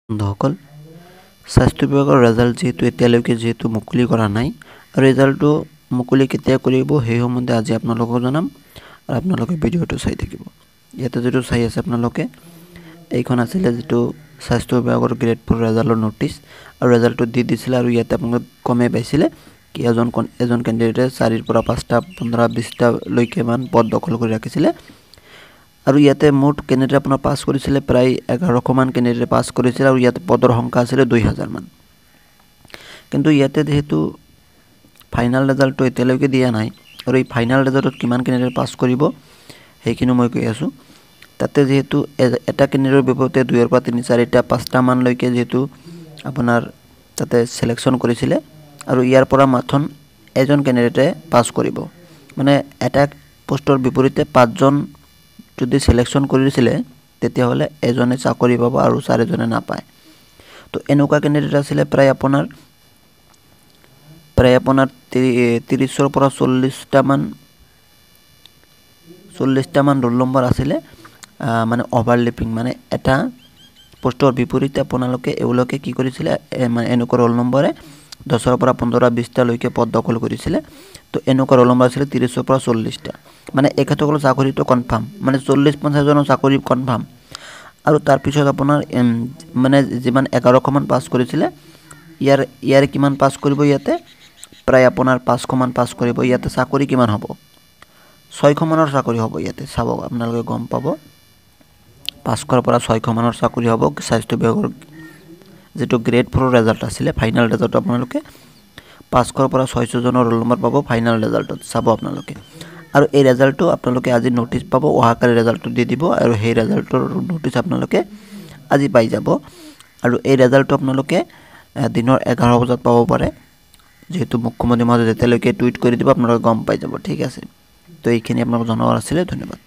বন্ধুসকল স্বাস্থ্য বিভাগৰ ৰিজাল্ট যেহেতু এতিয়ালৈকে মুকলি কৰা নাই আৰু ৰিজাল্টটো মুকলি কেতিয়া কৰিব সেই সম্বন্ধে আজি আপোনালোকক জনাম আৰু আপোনালোকে ভিডিঅটো চাই থাকিব। ইয়াতে যেটো চাই আছে আপোনালোকে এইখন আছিল যেটো স্বাস্থ্য বিভাগৰ গ্ৰেড 4 ৰিজাল্টৰ নোটিছ আৰু ৰিজাল্টটো দি দিছিল আৰু ইয়াতে আপোনালোক কমে পাইছিল কি এজন ক্যান্ডিডেটে 4 পৰা 5টা 15 20টা লৈকে মান পদ দখল কৰি ৰাখিছিল আৰু ইয়াতে মোট ক্যান্ডিডেট আপোনাৰ পাস কৰিছিল প্ৰায় 1100 মান ক্যান্ডিডেট পাস কৰিছিল আৰু ইয়াতে পদৰ সংখ্যা আছিল 2000 মান। কিন্তু ইয়াতে যেহেতু ফাইনাল ৰিজাল্টটো এতিয়ালৈকে দিয়া নাই আৰু এই ফাইনাল ৰিজাল্টত কিমান ক্যান্ডিডেট পাস কৰিব সেইখিনি মই কৈ আছো। তাতে যেহেতু এটা ক্যান্ডিডেটৰ বিপৰীতে 2 পৰা 3 4টা 5টা মান লৈকে যেহেতু আপোনাৰ তাতে সিলেকশন কৰিছিল আৰু ইয়াৰ পৰা মাথন এজন ক্যান্ডিডেটে পাস কৰিব মানে এটা পোষ্টৰ বিপৰীতে 5 জন যদি সিলেকশন কৰিছিলে তেতিয়া হলে এজনে চাকৰি পাব আৰু চাৰিজনে নাপায়। তো এনেকুৱা ক্যান্ডিডেট আছিল প্ৰায় আপোনাৰ 30 পৰা 40টা মান ৰোল নম্বৰ আছিল মানে ওভাৰল্যাপিং মানে এটা পোষ্টৰ বিপৰীতে আপোনালোকে এওঁলোকে কি কৰিছিল মানে এনেকুৱা ৰোল নম্বৰে 10 পৰা 15 20টা লৈকে পদ দখল কৰিছিল। তো এনেকুৱা ৰোল নম্বৰ আছিল 30 পৰা 40টা মানে একাতকল চাকৰিটো কনফার্ম মানে 40-50 জনৰ চাকৰি কনফার্ম আৰু তাৰ পিছত আপোনাৰ মানে যিমান 1100 মান পাস কৰিছিল ইয়াৰ কিমান পাস কৰিব ইয়াতে প্ৰায় আপোনাৰ 500 মান পাস কৰিব ইয়াতে চাকৰি কিমান হ'ব 600 মানৰ চাকৰি হ'ব ইয়াতে চাব আপোনালোকে গম পাব 500 পৰা 600 মানৰ চাকৰি হ'ব স্বাস্থ্য বিভাগৰ যেটো গ্ৰেড 4 ৰিজাল্ট আছিল ফাইনাল ৰিজাল্ট আপোনালোকে 500 পৰা 600 জনৰ ৰোল নম্বৰ পাব ফাইনাল ৰিজাল্টত চাব আপোনালোকে আৰু এই ৰিজাল্টটো আপোনালোকে আজি নোটিছ পাব অহাকালি ৰিজাল্টটো দি দিব আৰু সেই ৰিজাল্টৰ নোটিছ আপোনালোকে আজি পাই যাব আৰু এই ৰিজাল্টটো আপোনালোকে দিনৰ 11 বজাত পাব পাৰে যেহেতু মুখ্যমন্ত্ৰী মহোদয় যেতিয়ালৈকে টুইট কৰি দিব আপোনালোকে গম পাই যাব ঠিক আছে। তো এইখিনি আপোনালোক জনাৱাৰ আছিল ধন্যবাদ।